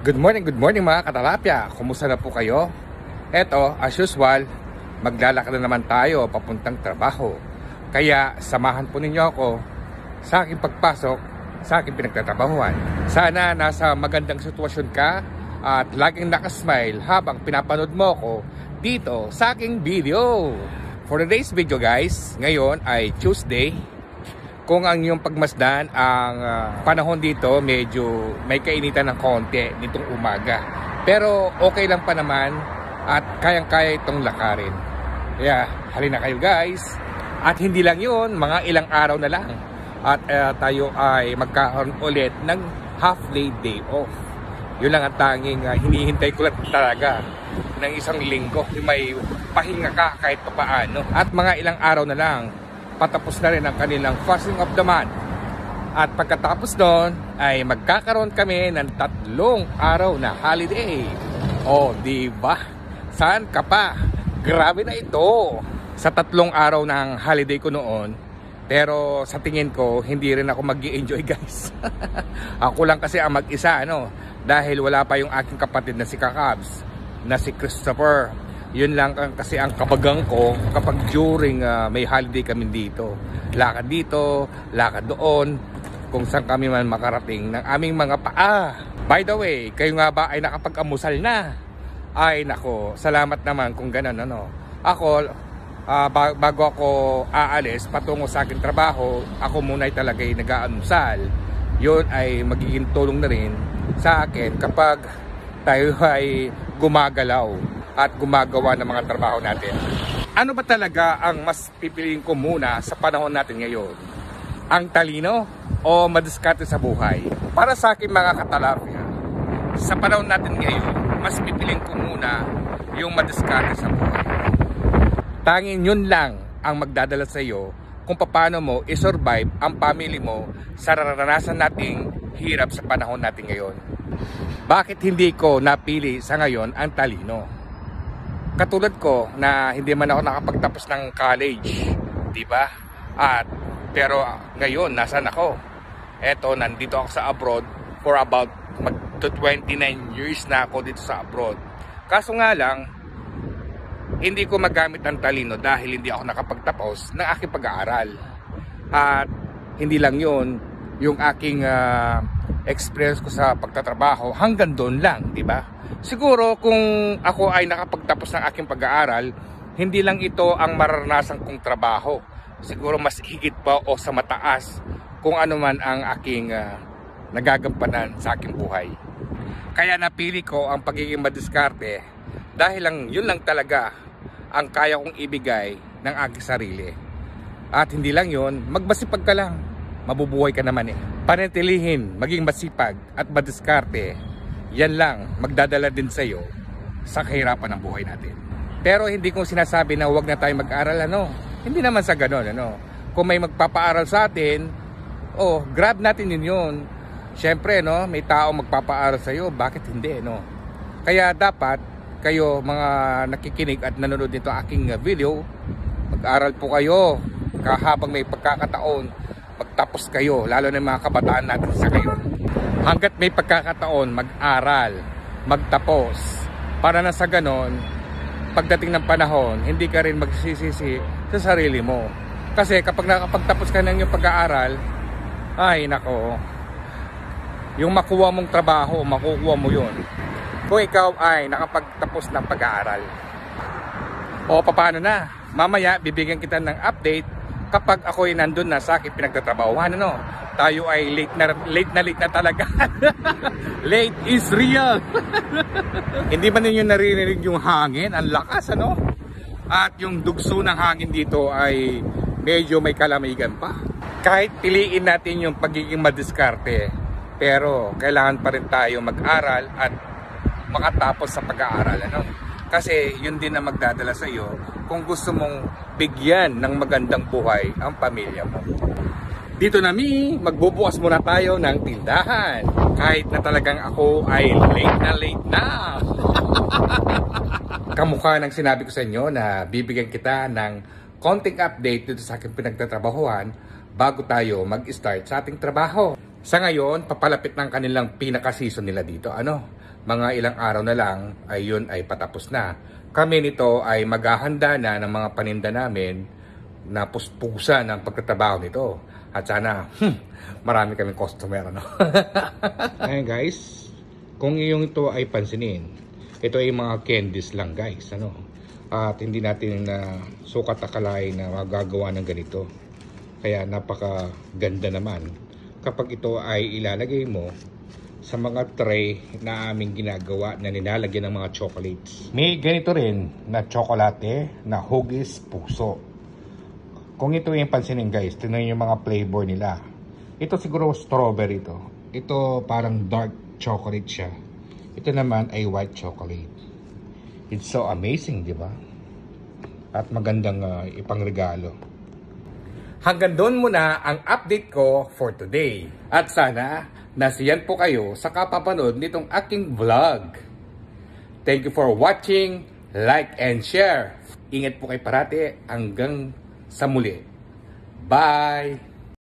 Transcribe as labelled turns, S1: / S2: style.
S1: Good morning mga katalapya. Kumusta na po kayo? Eto, as usual, maglalakad na naman tayo papuntang trabaho. Kaya samahan po ninyo ako sa aking pagpasok sa aking pinagtatrabahuan. Sana nasa magandang sitwasyon ka at laging nakasmile habang pinapanood mo ako dito sa aking video. For today's video guys, ngayon ay Tuesday. Kung ang iyong pagmasdan, ang panahon dito medyo may kainitan ng konti nitong umaga. Pero okay lang pa naman at kayang-kaya itong lakarin. Kaya halina kayo guys. At hindi lang yun, mga ilang araw na lang. At tayo ay magkakaroon ulit ng half-day day off. Yun lang ang tanging hinihintay ko lang talaga ng isang linggo. May pahinga ka kahit papaano. At mga ilang araw na lang, patapos na rin ang kanilang fasting of the month. At pagkatapos doon ay magkakaroon kami ng 3 araw na holiday. O, diba? Saan ka pa? Grabe na ito. Sa 3 araw ng holiday ko noon, pero sa tingin ko, hindi rin ako mag-i-enjoy guys. Ako lang kasi ang mag-isa, dahil wala pa yung aking kapatid na si Kakabs, na si Christopher. Yun lang kasi ang kabagang ko kapag during may holiday kami dito. Lakad dito, lakad doon, kung saan kami man makarating ng aming mga paa. By the way, kayo nga ba ay nakapag-amusal na? Ay nako, salamat naman kung ganun Ako, bago ako aalis patungo sa aking trabaho, ako muna ay talagay nag-aamusal. Yun ay magiging tulong na rin sa akin kapag tayo ay gumagalaw at gumagawa ng mga trabaho natin. Ano ba talaga ang mas pipiliin ko muna sa panahon natin ngayon? Ang talino o madiskarte sa buhay? Para sa akin mga katalapya, sa panahon natin ngayon, mas pipiliin ko muna yung madiskarte sa buhay. Tanging yun lang ang magdadala sa iyo kung paano mo i-survive ang family mo sa naranasan nating hirap sa panahon natin ngayon. Bakit hindi ko napili sa ngayon ang talino? Katulad ko na hindi man ako nakapagtapos ng college, di ba? Pero ngayon, nasaan ako? Eto, nandito ako sa abroad for about 29 years na ako dito sa abroad. Kaso nga lang, hindi ko magamit ang talino dahil hindi ako nakapagtapos ng aking pag-aaral. At hindi lang yun, yung aking experience ko sa pagtatrabaho hanggang doon lang, di ba? Siguro kung ako ay nakapagtapos ng aking pag-aaral, hindi lang ito ang mararanasan kong trabaho. Siguro mas higit pa o sa mataas kung ano man ang aking nagagampanan sa aking buhay. Kaya napili ko ang pagiging madiskarte dahil yun lang talaga ang kaya kong ibigay ng aking sarili. At hindi lang yun, magmasipag ka lang, mabubuhay ka naman Panatilihin, maging masipag at madiskarte, yan lang magdadala din sa iyo sa kahirapan ng buhay natin. Pero hindi kong sinasabi na huwag na tayo mag-aral Hindi naman sa ganon Kung may magpapaaral sa atin, grab natin yun. Siyempre may tao magpapaaral sa iyo, bakit hindi Kaya dapat kayo mga nakikinig at nanonood nito aking video, mag-aral po kayo habang may pagkakataon. Magtapos kayo, lalo na mga kabataan natin sa ngayon. Hanggat may pagkakataon, mag-aral, magtapos. Para na sa ganon, pagdating ng panahon, hindi ka rin magsisisi sa sarili mo. Kasi kapag nakapagtapos ka ng iyong pag-aaral, ay nako, yung makuha mong trabaho, makukuha mo yun. Kung ikaw ay nakapagtapos ng pag-aaral. O paano na? Mamaya, bibigyan kita ng update kapag ako ay nandun na sa aking pinagtatrabahuhan tayo ay late na talaga. Late is real. Hindi ba ninyo naririnig yung hangin? Ang lakas At yung dugso ng hangin dito ay medyo may kalamigan pa. Kahit piliin natin yung pagiging madiskarte, pero kailangan pa rin tayo mag-aral at makatapos sa pag-aaral Kasi yun din ang magdadala sa iyo kung gusto mong bigyan ng magandang buhay ang pamilya mo. Dito magbubukas muna tayo ng tindahan. Kahit na talagang ako ay late na. Kamukha ng sinabi ko sa inyo na bibigyan kita ng konting update dito sa aking pinagtatrabahuhan bago tayo mag-start sa ating trabaho. Sa ngayon, papalapit ng kanilang pinaka-season nila dito. mga ilang araw na lang ay yun ay patapos na. Kami nito ay maghahanda na ng mga paninda namin na puspusa ng pagtatrabaho nito. At sana, marami kaming customer, ano? Ayan guys, kung iyong ito ay pansinin, ito ay mga candies lang guys, ano? At hindi natin na sukat akalain na magagawa ng ganito. Kaya napakaganda naman kapag ito ay ilalagay mo sa mga tray na aming ginagawa na nilalagyan ng mga chocolates. May ganito rin na tsokolate na hugis puso. Kung ito yung pansinin guys, tingnan yung mga flavor nila. Ito siguro strawberry ito. Ito parang dark chocolate siya. Ito naman ay white chocolate. It's so amazing, di ba? At magandang ipangregalo. Hanggang doon muna ang update ko for today. At sana nasiyan po kayo sa kapapanood nitong aking vlog. Thank you for watching, like and share. Ingat po kayo parati hanggang sa muli. Bye!